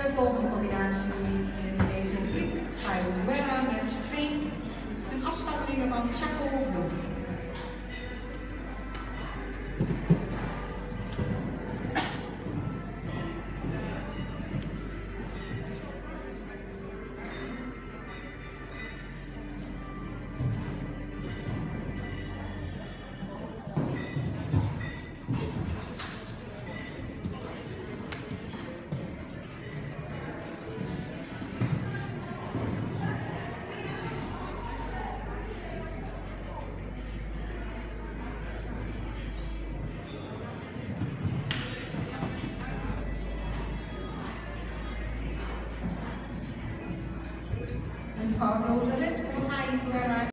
De volgende combinatie in deze rubriek Guerra met Veen, een afstammeling van Chaco Bloem. Een foutloze rit voor Guerra.